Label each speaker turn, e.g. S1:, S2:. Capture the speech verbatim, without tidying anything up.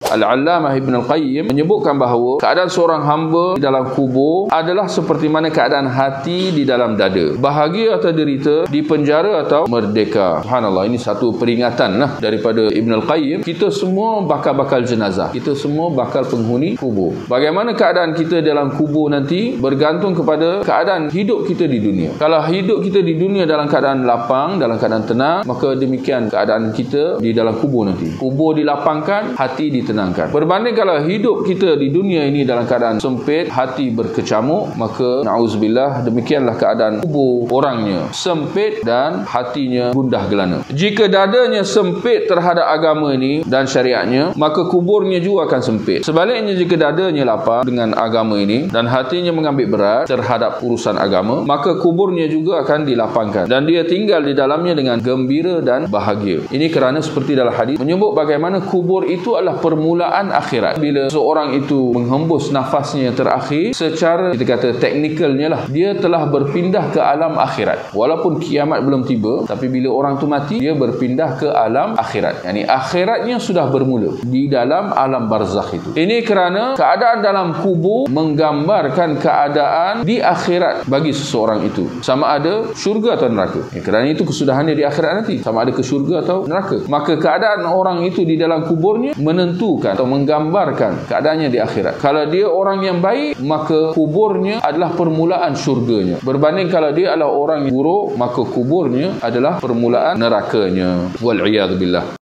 S1: Al-Allamah Ibn Al-Qayyim menyebutkan bahawa keadaan seorang hamba di dalam kubur adalah seperti mana keadaan hati di dalam dada. Bahagia atau derita, di penjara atau merdeka. Subhanallah, ini satu peringatan lah daripada Ibn Al-Qayyim. Kita semua bakal-bakal jenazah. Kita semua bakal penghuni kubur. Bagaimana keadaan kita dalam kubur nanti bergantung kepada keadaan hidup kita di dunia. Kalau hidup kita di dunia dalam keadaan lapang, dalam keadaan tenang, maka demikian keadaan kita di dalam kubur nanti. Kubur dilapangkan, hati ditenangkan. Berbanding kalau hidup kita di dunia ini dalam keadaan sempit, hati berkecamuk, maka na'udzubillah, demikianlah keadaan kubur orangnya, sempit dan hatinya gundah gelana. Jika dadanya sempit terhadap agama ini dan syariatnya, maka kuburnya juga akan sempit. Sebaliknya, jika dadanya lapang dengan agama ini dan hatinya mengambil berat terhadap urusan agama, maka kuburnya juga akan dilapangkan dan dia tinggal di dalamnya dengan gembira dan bahagia. Ini kerana seperti dalam hadis menyebut bagaimana kubur itu adalah permulaan akhirat. Bila seorang itu menghembus nafasnya terakhir, secara kita kata teknikalnya lah, dia telah berpindah ke alam akhirat. Walaupun kiamat belum tiba, tapi bila orang tu mati, dia berpindah ke alam akhirat. Yani akhiratnya sudah bermula di dalam alam barzakh itu. Ini kerana keadaan dalam kubur menggambarkan keadaan di akhirat bagi seseorang itu, sama ada syurga atau neraka. Ya, kerana itu kesudahannya di akhirat nanti, sama ada ke syurga atau neraka. Maka keadaan orang itu di dalam kuburnya menentukan atau menggambarkan keadaannya di akhirat. Kalau dia orang yang baik, maka kuburnya adalah permulaan syurganya. Berbanding kalau dia adalah orang yang buruk, maka kuburnya adalah permulaan nerakanya. Wal'iyadzubillah.